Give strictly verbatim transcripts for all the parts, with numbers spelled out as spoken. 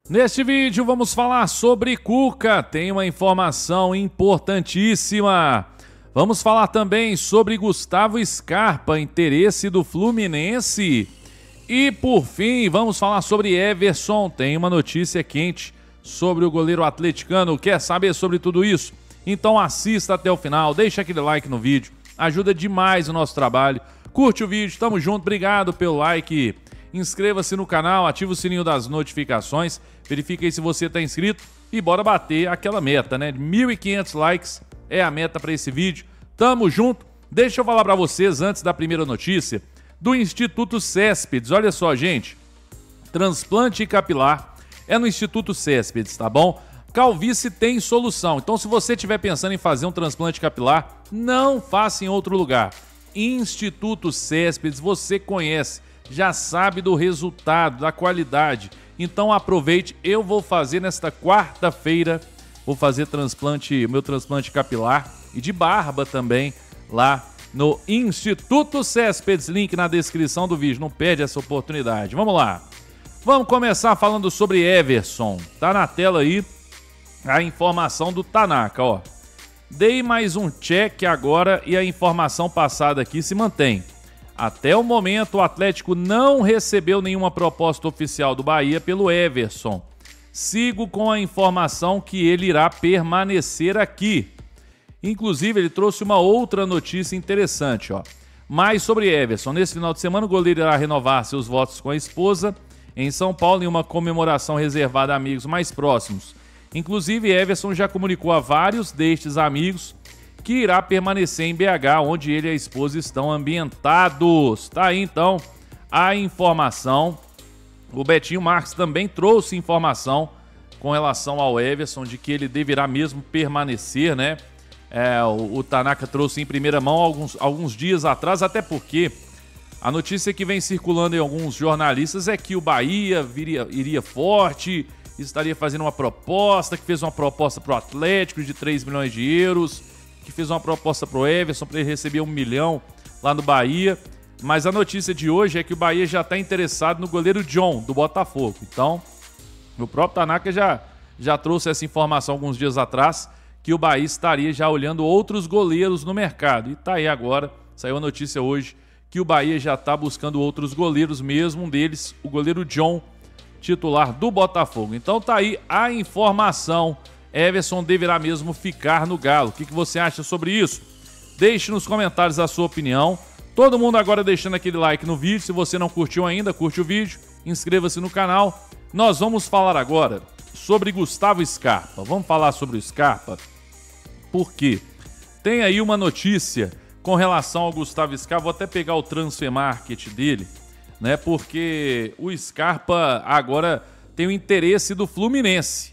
Neste vídeo vamos falar sobre Cuca, tem uma informação importantíssima. Vamos falar também sobre Gustavo Scarpa, interesse do Fluminense. E por fim, vamos falar sobre Everson, tem uma notícia quente sobre o goleiro atleticano. Quer saber sobre tudo isso? Então assista até o final, deixa aquele like no vídeo, ajuda demais o nosso trabalho. Curte o vídeo, tamo junto, obrigado pelo like. Inscreva-se no canal, ativa o sininho das notificações, verifique aí se você está inscrito e bora bater aquela meta, né? mil e quinhentos likes é a meta para esse vídeo. Tamo junto. Deixa eu falar para vocês antes da primeira notícia do Instituto Céspedes. Olha só, gente, transplante capilar é no Instituto Céspedes, tá bom? Calvície tem solução. Então, se você estiver pensando em fazer um transplante capilar, não faça em outro lugar. Instituto Céspedes, você conhece, já sabe do resultado, da qualidade. Então aproveite, eu vou fazer nesta quarta-feira, vou fazer transplante, meu transplante capilar e de barba também lá no Instituto Céspedes, link na descrição do vídeo, não perde essa oportunidade. Vamos lá, vamos começar falando sobre Everson, tá na tela aí a informação do Tanaka, ó. Dei mais um check agora e a informação passada aqui se mantém. Até o momento, o Atlético não recebeu nenhuma proposta oficial do Bahia pelo Everson. Sigo com a informação que ele irá permanecer aqui. Inclusive, ele trouxe uma outra notícia interessante, ó. Mais sobre Everson. Nesse final de semana, o goleiro irá renovar seus votos com a esposa em São Paulo em uma comemoração reservada a amigos mais próximos. Inclusive, Everson já comunicou a vários destes amigos que irá permanecer em B H, onde ele e a esposa estão ambientados. Tá aí, então, a informação. O Betinho Marques também trouxe informação com relação ao Everson, de que ele deverá mesmo permanecer, né? É, o, o Tanaka trouxe em primeira mão alguns, alguns dias atrás, até porque a notícia que vem circulando em alguns jornalistas é que o Bahia viria, iria forte, estaria fazendo uma proposta, que fez uma proposta para o Atlético de três milhões de euros, que fez uma proposta para o Everson para ele receber um milhão lá no Bahia. Mas a notícia de hoje é que o Bahia já está interessado no goleiro John, do Botafogo. Então, o próprio Tanaka já, já trouxe essa informação alguns dias atrás, que o Bahia estaria já olhando outros goleiros no mercado. E tá aí agora, saiu a notícia hoje, que o Bahia já está buscando outros goleiros mesmo, um deles, o goleiro John, titular do Botafogo. Então tá aí a informação. Everson deverá mesmo ficar no Galo. O que, que você acha sobre isso? Deixe nos comentários a sua opinião. Todo mundo agora deixando aquele like no vídeo. Se você não curtiu ainda, curte o vídeo, inscreva-se no canal. Nós vamos falar agora sobre Gustavo Scarpa. Vamos falar sobre o Scarpa porque tem aí uma notícia com relação ao Gustavo Scarpa. Vou até pegar o transfer market dele, né? Porque o Scarpa agora tem o interesse do Fluminense.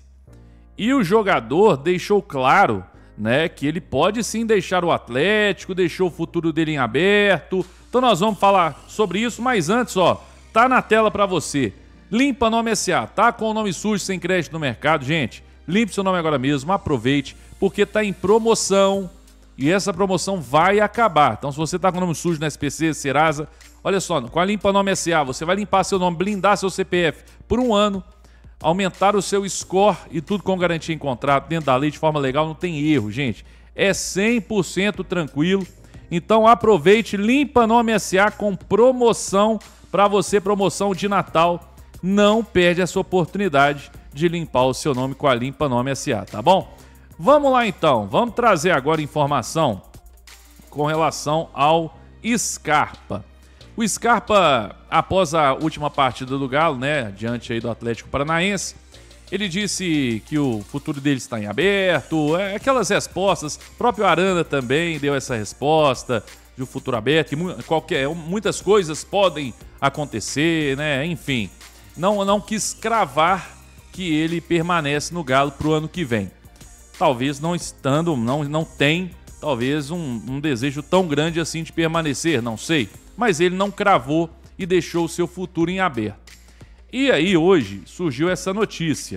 E o jogador deixou claro, né, que ele pode sim deixar o Atlético, deixou o futuro dele em aberto. Então nós vamos falar sobre isso, mas antes, ó, tá na tela para você. Limpa Nome S A, tá com o nome sujo, sem crédito no mercado, gente. Limpe seu nome agora mesmo, aproveite, porque tá em promoção e essa promoção vai acabar. Então se você tá com o nome sujo no S P C, Serasa, olha só, com a Limpa Nome S A, você vai limpar seu nome, blindar seu C P F por um ano, aumentar o seu score e tudo com garantia em contrato, dentro da lei, de forma legal, não tem erro, gente. É cem por cento tranquilo. Então aproveite, Limpa Nome S A com promoção para você, promoção de Natal. Não perde essa oportunidade de limpar o seu nome com a Limpa Nome S A, tá bom? Vamos lá então, vamos trazer agora informação com relação ao Scarpa. O Scarpa, após a última partida do Galo, né, diante aí do Atlético Paranaense, ele disse que o futuro dele está em aberto, é, aquelas respostas, o próprio Arana também deu essa resposta de um futuro aberto, que qualquer, muitas coisas podem acontecer, né, enfim, não, não quis cravar que ele permanece no Galo para o ano que vem. Talvez não estando, não, não tem, talvez um, um desejo tão grande assim de permanecer, não sei. Mas ele não cravou e deixou o seu futuro em aberto. E aí hoje surgiu essa notícia.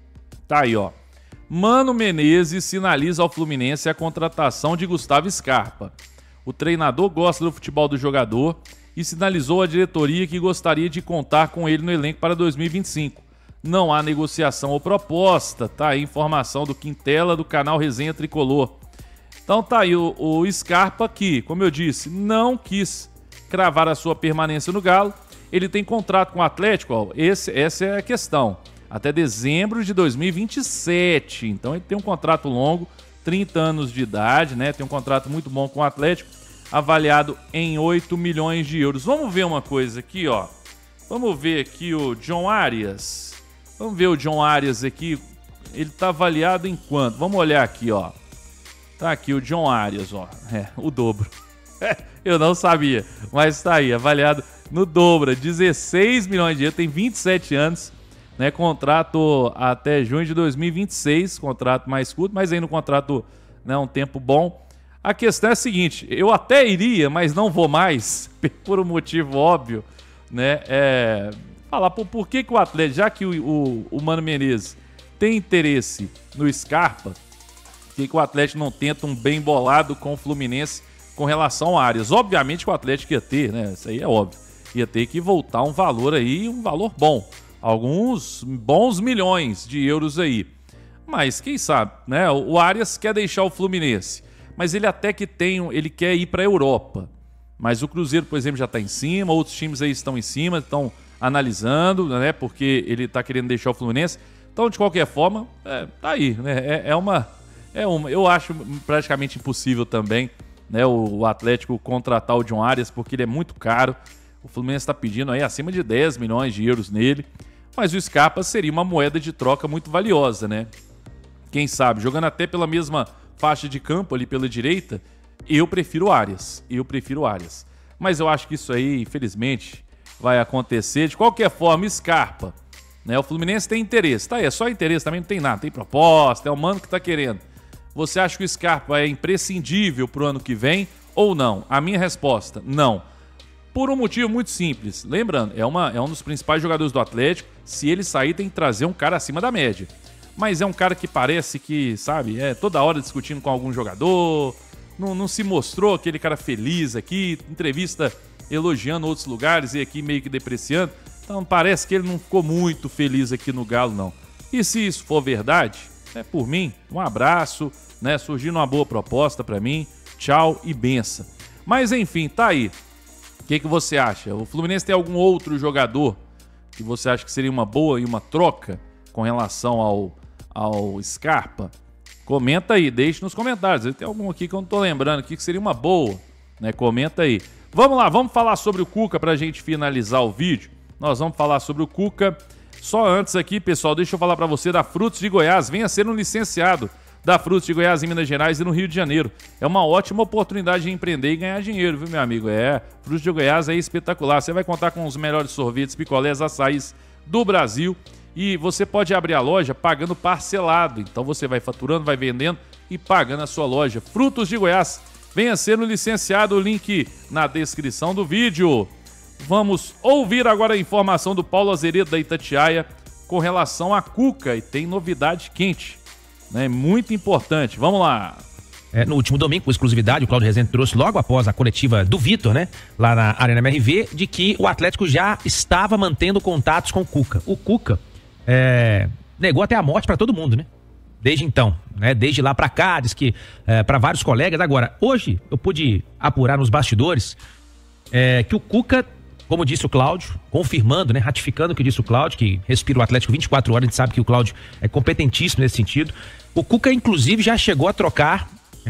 Tá aí, ó. Mano Menezes sinaliza ao Fluminense a contratação de Gustavo Scarpa. O treinador gosta do futebol do jogador e sinalizou à diretoria que gostaria de contar com ele no elenco para dois mil e vinte e cinco. não há negociação ou proposta. Tá aí informação do Quintela, do canal Resenha Tricolor. Então tá aí o, o Scarpa que, como eu disse, não quis cravar a sua permanência no Galo. Ele tem contrato com o Atlético, ó, esse, essa é a questão, até dezembro de dois mil e vinte e sete. Então ele tem um contrato longo, trinta anos de idade, né? Tem um contrato muito bom com o Atlético, avaliado em oito milhões de euros. Vamos ver uma coisa aqui, ó. Vamos ver aqui o John Arias. Vamos ver o John Arias aqui. Ele tá avaliado em quanto? Vamos olhar aqui, ó. Tá aqui o John Arias, ó. É, o dobro. Eu não sabia, mas tá aí, avaliado no dobro, dezesseis milhões de euros, tem vinte e sete anos, né? Contrato até junho de dois mil e vinte e seis, contrato mais curto, mas ainda um contrato, né, um tempo bom. A questão é a seguinte, eu até iria, mas não vou mais, por um motivo óbvio, né? É, falar por, por que, que o Atlético, já que o, o, o Mano Menezes tem interesse no Scarpa, por que, que o Atlético não tenta um bem bolado com o Fluminense com relação ao Arias? Obviamente que o Atlético ia ter, né? Isso aí é óbvio. Ia ter que voltar um valor aí, um valor bom. Alguns bons milhões de euros aí. Mas quem sabe, né? O Arias quer deixar o Fluminense. Mas ele até que tem, ele quer ir para a Europa. Mas o Cruzeiro, por exemplo, já está em cima. Outros times aí estão em cima, estão analisando, né? Porque ele está querendo deixar o Fluminense. Então, de qualquer forma, é, tá aí, né? É, é uma... É uma, eu acho praticamente impossível também, né, o, o Atlético contratar o John Arias, porque ele é muito caro. O Fluminense está pedindo aí acima de dez milhões de euros nele. Mas o Scarpa seria uma moeda de troca muito valiosa, né? Quem sabe, jogando até pela mesma faixa de campo ali pela direita, eu prefiro o Arias. Eu prefiro o Arias. Mas eu acho que isso aí, infelizmente, vai acontecer. De qualquer forma, Scarpa, né? O Fluminense tem interesse. Tá aí, é só interesse, também não tem nada. Tem proposta, é o mano que tá querendo. Você acha que o Scarpa é imprescindível pro ano que vem ou não? A minha resposta, não. Por um motivo muito simples. Lembrando, é, uma, é um dos principais jogadores do Atlético. Se ele sair, tem que trazer um cara acima da média. Mas é um cara que parece que, sabe, é toda hora discutindo com algum jogador. Não, não se mostrou aquele cara feliz aqui. Entrevista elogiando outros lugares e aqui meio que depreciando. Então parece que ele não ficou muito feliz aqui no Galo, não. E se isso for verdade, é por mim, um abraço, né? Surgindo uma boa proposta pra mim. Tchau e benção. Mas enfim, tá aí. O que, que você acha? O Fluminense tem algum outro jogador que você acha que seria uma boa e uma troca com relação ao, ao Scarpa? Comenta aí, deixe nos comentários. Tem algum aqui que eu não tô lembrando aqui que seria uma boa, né? Comenta aí. Vamos lá, vamos falar sobre o Cuca pra gente finalizar o vídeo. Nós vamos falar sobre o Cuca. Só antes aqui, pessoal, deixa eu falar pra você da Frutos de Goiás. Venha ser um licenciado da Frutos de Goiás em Minas Gerais e no Rio de Janeiro. É uma ótima oportunidade de empreender e ganhar dinheiro, viu, meu amigo? É, Frutos de Goiás é espetacular. Você vai contar com os melhores sorvetes, picolés, açaís do Brasil e você pode abrir a loja pagando parcelado. Então você vai faturando, vai vendendo e pagando a sua loja. Frutos de Goiás. Venha ser um licenciado, o link na descrição do vídeo. Vamos ouvir agora a informação do Paulo Azeredo da Itatiaia com relação a Cuca e tem novidade quente, né? Muito importante. Vamos lá. É, no último domingo, com exclusividade, o Cláudio Rezende trouxe logo após a coletiva do Vitor, né? Lá na Arena M R V, de que o Atlético já estava mantendo contatos com o Cuca. O Cuca é, negou até a morte para todo mundo, né? Desde então, né? Desde lá para cá, diz que é, para vários colegas. Agora, hoje eu pude apurar nos bastidores é, que o Cuca, como disse o Cláudio, confirmando, né, ratificando o que disse o Cláudio, que respira o Atlético vinte e quatro horas, a gente sabe que o Cláudio é competentíssimo nesse sentido. O Cuca, inclusive, já chegou a trocar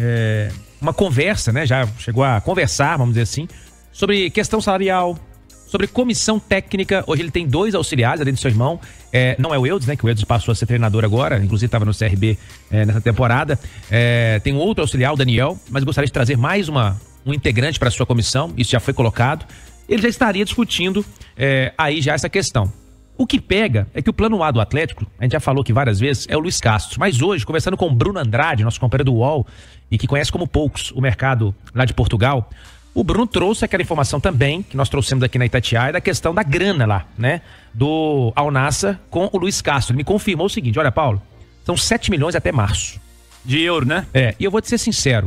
é, uma conversa, né, já chegou a conversar, vamos dizer assim, sobre questão salarial, sobre comissão técnica. Hoje ele tem dois auxiliares, além do seu irmão, é, não é o Eudes, né, que o Eudes passou a ser treinador agora, inclusive estava no C R B é, nessa temporada. É, tem um outro auxiliar, o Daniel, mas gostaria de trazer mais uma, um integrante para a sua comissão, isso já foi colocado. Ele já estaria discutindo é, aí já essa questão. O que pega é que o plano A do Atlético, a gente já falou aqui várias vezes, é o Luiz Castro. Mas hoje, conversando com o Bruno Andrade, nosso companheiro do U O L, e que conhece como poucos o mercado lá de Portugal, o Bruno trouxe aquela informação também, que nós trouxemos aqui na Itatiaia, da questão da grana lá, né? Do Al Nassr com o Luiz Castro. Ele me confirmou o seguinte: olha, Paulo, são sete milhões até março. De euro, né? É, e eu vou te ser sincero,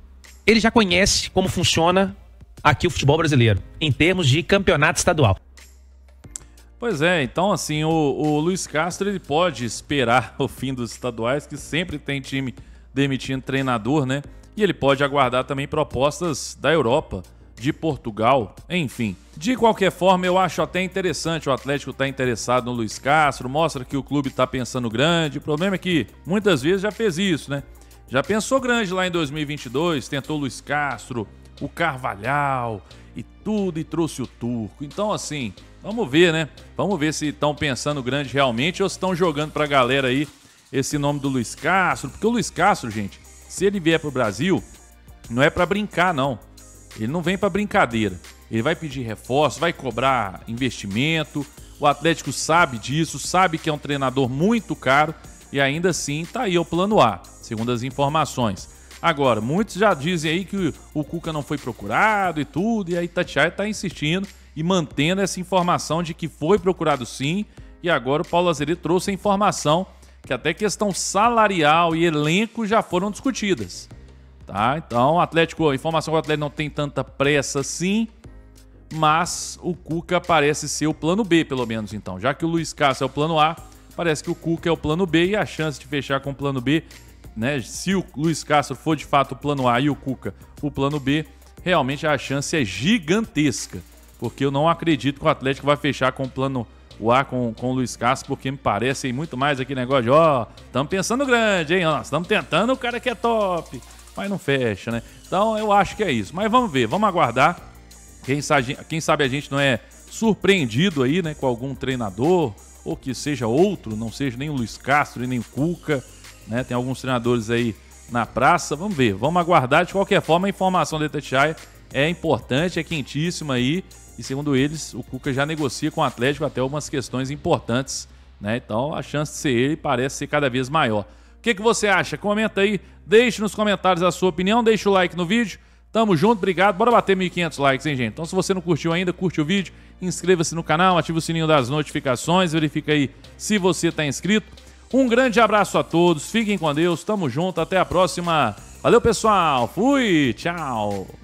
ele já conhece como funciona aqui o futebol brasileiro, em termos de campeonato estadual. Pois é, então assim, o, o Luiz Castro ele pode esperar o fim dos estaduais, que sempre tem time demitindo treinador, né? E ele pode aguardar também propostas da Europa, de Portugal, enfim. De qualquer forma, eu acho até interessante o Atlético estar interessado no Luiz Castro, mostra que o clube está pensando grande. O problema é que muitas vezes já fez isso, né? Já pensou grande lá em dois mil e vinte e dois, tentou o Luiz Castro, o Carvalhal e tudo, e trouxe o Turco. Então, assim, vamos ver, né? Vamos ver se estão pensando grande realmente ou se estão jogando pra galera aí esse nome do Luiz Castro. Porque o Luiz Castro, gente, se ele vier pro Brasil, não é pra brincar, não. Ele não vem pra brincadeira. Ele vai pedir reforço, vai cobrar investimento. O Atlético sabe disso, sabe que é um treinador muito caro e ainda assim tá aí o plano A, segundo as informações. Agora, muitos já dizem aí que o Cuca não foi procurado e tudo, e aí Itatiaia tá insistindo e mantendo essa informação de que foi procurado sim, e agora o Paulo Azevedo trouxe a informação que até questão salarial e elenco já foram discutidas. Tá? Então, o Atlético, a informação que o Atlético não tem tanta pressa assim, mas o Cuca parece ser o plano B, pelo menos então. Já que o Luiz Castro é o plano A, parece que o Cuca é o plano B e a chance de fechar com o plano B, né? Se o Luiz Castro for de fato o plano A e o Cuca o plano B, realmente a chance é gigantesca. Porque eu não acredito que o Atlético vai fechar com o plano A com, com o Luiz Castro, porque me parece muito mais aquele negócio de, ó, estamos pensando grande, hein? Estamos tentando o cara que é top, mas não fecha, né? Então eu acho que é isso. Mas vamos ver, vamos aguardar. Quem sabe, quem sabe a gente não é surpreendido aí, né, com algum treinador, ou que seja outro, não seja nem o Luiz Castro e nem o Cuca, né? Tem alguns treinadores aí na praça. Vamos ver, vamos aguardar. De qualquer forma, a informação da Itatiaia é importante, é quentíssima aí. E segundo eles, o Cuca já negocia com o Atlético até algumas questões importantes, né? Então a chance de ser ele parece ser cada vez maior. O que, que você acha? Comenta aí, deixe nos comentários a sua opinião, deixa o like no vídeo. Tamo junto, obrigado. Bora bater mil e quinhentos likes, hein, gente? Então se você não curtiu ainda, curte o vídeo, inscreva-se no canal, ative o sininho das notificações, verifica aí se você tá inscrito. Um grande abraço a todos, fiquem com Deus, tamo junto, até a próxima. Valeu, pessoal, fui, tchau.